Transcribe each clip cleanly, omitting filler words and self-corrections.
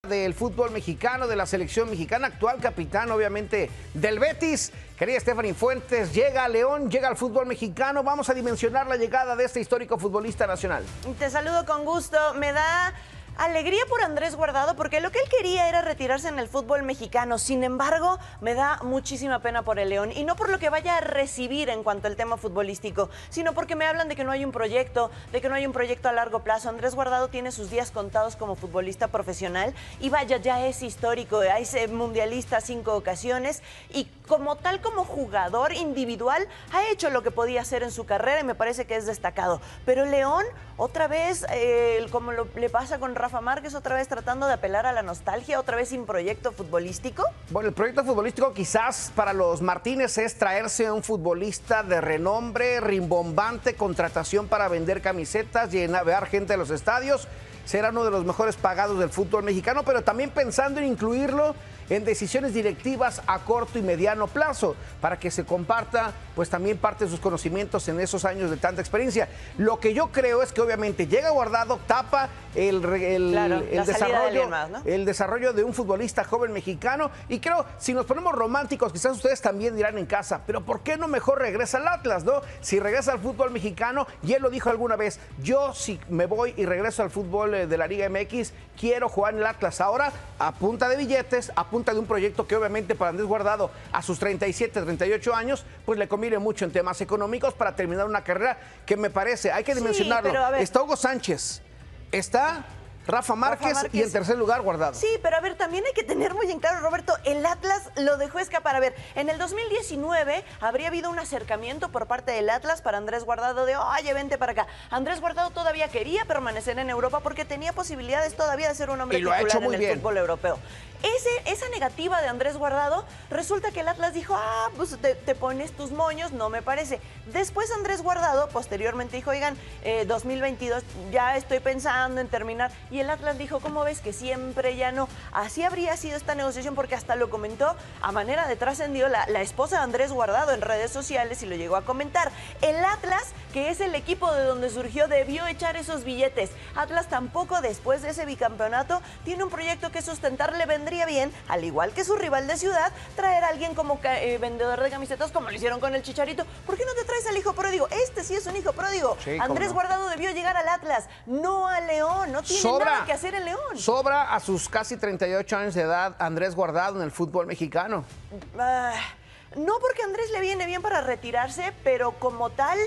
del fútbol mexicano, de la selección mexicana, actual capitán obviamente del Betis. Querida Stephanie Fuentes, llega a León, llega al fútbol mexicano. Vamos a dimensionar la llegada de este histórico futbolista nacional. Te saludo con gusto. Me da alegría por Andrés Guardado porque lo que él quería era retirarse en el fútbol mexicano. Sin embargo, me da muchísima pena por el León y no por lo que vaya a recibir en cuanto al tema futbolístico, sino porque me hablan de que no hay un proyecto, a largo plazo. Andrés Guardado tiene sus días contados como futbolista profesional y vaya, ya es histórico, es mundialista 5 ocasiones y como tal, como jugador individual, ha hecho lo que podía hacer en su carrera y me parece que es destacado. Pero León, otra vez, como le pasa con Rafa Márquez, otra vez tratando de apelar a la nostalgia, otra vez sin proyecto futbolístico. Bueno, el proyecto futbolístico quizás para los Martínez es traerse a un futbolista de renombre, rimbombante, contratación para vender camisetas, llenar gente de los estadios, será uno de los mejores pagados del fútbol mexicano, pero también pensando en incluirlo en decisiones directivas a corto y mediano plazo, para que se comparta pues también parte de sus conocimientos en esos años de tanta experiencia. Lo que yo creo es que obviamente llega Guardado, tapa el desarrollo, ¿no? El desarrollo de un futbolista joven mexicano, y creo, si nos ponemos románticos, quizás ustedes también dirán en casa, pero ¿por qué no mejor regresa al Atlas, no? Si regresa al fútbol mexicano, y él lo dijo alguna vez, yo si me voy y regreso al fútbol de la Liga MX, quiero jugar en el Atlas. Ahora, a punta de billetes, a punta de un proyecto que obviamente para Andrés Guardado a sus 37, 38 años, pues le conviene mucho en temas económicos para terminar una carrera que me parece, hay que dimensionarlo. Está Hugo Sánchez, está Rafa Márquez y en tercer lugar Guardado. Sí, pero a ver, también hay que tener muy en claro, Roberto, el Atlas lo dejó escapar. A ver, en el 2019 habría habido un acercamiento por parte del Atlas para Andrés Guardado de, oye, vente para acá. Andrés Guardado todavía quería permanecer en Europa porque tenía posibilidades todavía de ser un hombre titular en el fútbol europeo. Esa negativa de Andrés Guardado, resulta que el Atlas dijo, pues te pones tus moños, no me parece. Después Andrés Guardado posteriormente dijo, oigan, 2022 ya estoy pensando en terminar. Y el Atlas dijo, ¿cómo ves que siempre ya no? Así habría sido esta negociación porque hasta lo comentó a manera de trascendido la esposa de Andrés Guardado en redes sociales y lo llegó a comentar. El Atlas, que es el equipo de donde surgió, debió echar esos billetes. Atlas tampoco, después de ese bicampeonato, tiene un proyecto que sustentar. Le vendría bien, al igual que su rival de ciudad, traer a alguien como vendedor de camisetas, como lo hicieron con el Chicharito. ¿Por qué no te traes al hijo pródigo? Este sí es un hijo pródigo. Sí, Andrés Guardado debió llegar al Atlas, no a León. No tiene nada que hacer en León. Sobra a sus casi 38 años de edad Andrés Guardado en el fútbol mexicano. No porque Andrés le viene bien para retirarse, pero como tal,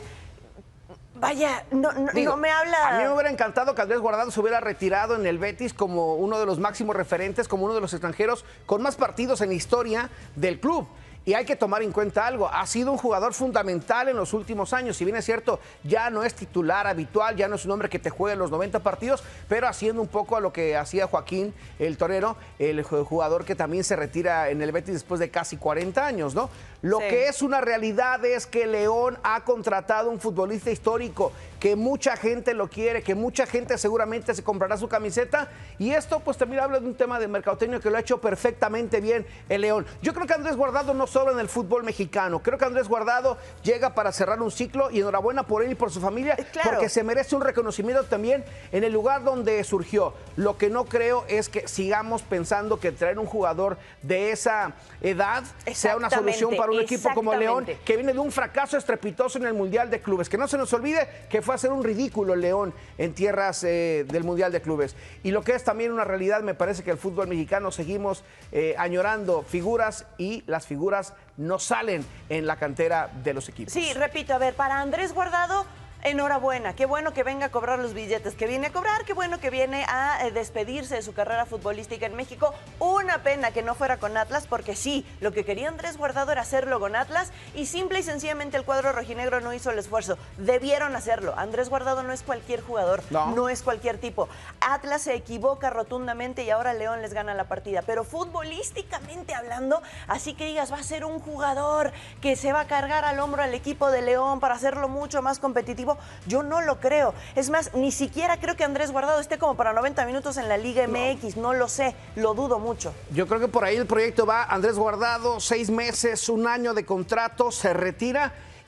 vaya, no me habla. A mí me hubiera encantado que Andrés Guardado se hubiera retirado en el Betis como uno de los máximos referentes, como uno de los extranjeros con más partidos en la historia del club. Y hay que tomar en cuenta algo, ha sido un jugador fundamental en los últimos años, si bien es cierto, ya no es titular habitual, ya no es un hombre que te juegue los 90 partidos, pero haciendo un poco a lo que hacía Joaquín, el torero, el jugador que también se retira en el Betis después de casi 40 años, ¿no? Lo que es una realidad es que León ha contratado un futbolista histórico, que mucha gente lo quiere, que mucha gente seguramente se comprará su camiseta, y esto pues también habla de un tema de mercadotecnia que lo ha hecho perfectamente bien el León. Yo creo que Andrés Guardado no sobra en el fútbol mexicano, creo que Andrés Guardado llega para cerrar un ciclo y enhorabuena por él y por su familia, porque se merece un reconocimiento también en el lugar donde surgió. Lo que no creo es que sigamos pensando que traer un jugador de esa edad sea una solución para un equipo como León, que viene de un fracaso estrepitoso en el Mundial de Clubes. Que no se nos olvide que fue a hacer un ridículo León en tierras del Mundial de Clubes. Y lo que es también una realidad, me parece que el fútbol mexicano seguimos añorando figuras, y las figuras no salen en la cantera de los equipos. Sí, repito, a ver, para Andrés Guardado, enhorabuena, qué bueno que venga a cobrar los billetes que viene a cobrar, qué bueno que viene a despedirse de su carrera futbolística en México. Una pena que no fuera con Atlas, porque sí, lo que quería Andrés Guardado era hacerlo con Atlas y simple y sencillamente el cuadro rojinegro no hizo el esfuerzo. Debieron hacerlo. Andrés Guardado no es cualquier jugador, no es cualquier tipo. Atlas se equivoca rotundamente y ahora León les gana la partida, pero futbolísticamente hablando, así que digas, va a ser un jugador que se va a cargar al hombro al equipo de León para hacerlo mucho más competitivo. Yo no lo creo. Es más, ni siquiera creo que Andrés Guardado esté como para 90 minutos en la Liga MX. No lo sé, lo dudo mucho. Yo creo que por ahí el proyecto va. Andrés Guardado, 6 meses, 1 año de contrato, se retira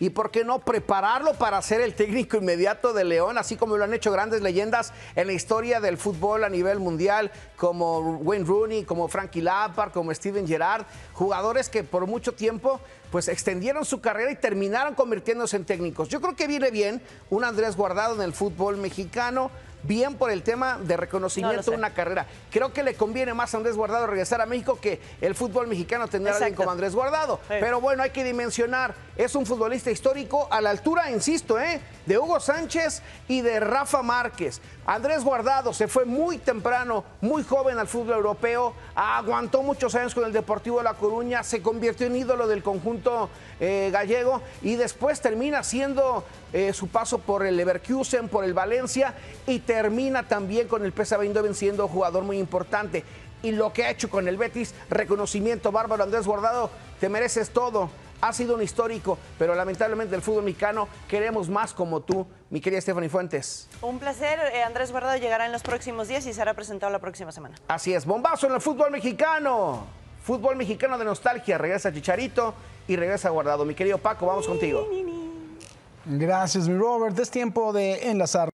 y por qué no prepararlo para ser el técnico inmediato de León, así como lo han hecho grandes leyendas en la historia del fútbol a nivel mundial, como Wayne Rooney, como Frankie Lampard, como Steven Gerrard, jugadores que por mucho tiempo pues extendieron su carrera y terminaron convirtiéndose en técnicos. Yo creo que viene bien un Andrés Guardado en el fútbol mexicano, bien por el tema de reconocimiento de una carrera. Creo que le conviene más a Andrés Guardado regresar a México que el fútbol mexicano tener a alguien como Andrés Guardado. Sí. Pero bueno, hay que dimensionar. Es un futbolista histórico a la altura, insisto, de Hugo Sánchez y de Rafa Márquez. Andrés Guardado se fue muy temprano, muy joven al fútbol europeo, aguantó muchos años con el Deportivo de La Coruña, se convirtió en ídolo del conjunto gallego y después termina siendo su paso por el Leverkusen, por el Valencia y termina también con el PSV Eindhoven siendo jugador muy importante. Y lo que ha hecho con el Betis, reconocimiento bárbaro. Andrés Guardado, te mereces todo. Ha sido un histórico, pero lamentablemente el fútbol mexicano queremos más como tú, mi querida Stephanie Fuentes. Un placer. Andrés Guardado llegará en los próximos días y será presentado la próxima semana. Así es, bombazo en el fútbol mexicano. Fútbol mexicano de nostalgia. Regresa Chicharito y regresa Guardado. Mi querido Paco, vamos contigo. Gracias, mi Robert. Es tiempo de enlazar